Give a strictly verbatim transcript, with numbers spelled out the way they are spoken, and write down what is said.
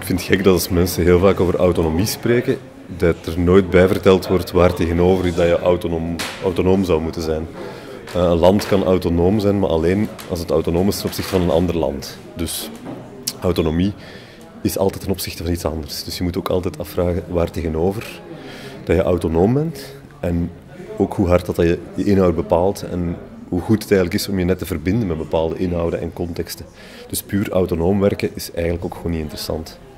Ik vind het gek dat als mensen heel vaak over autonomie spreken, dat er nooit bij verteld wordt waar tegenover dat je autonoom, autonoom zou moeten zijn. Uh, een land kan autonoom zijn, maar alleen als het autonoom is ten opzichte van een ander land. Dus autonomie is altijd ten opzichte van iets anders. Dus je moet ook altijd afvragen waar tegenover dat je autonoom bent en ook hoe hard dat je je inhoud bepaalt en hoe goed het eigenlijk is om je net te verbinden met bepaalde inhouden en contexten. Dus puur autonoom werken is eigenlijk ook gewoon niet interessant.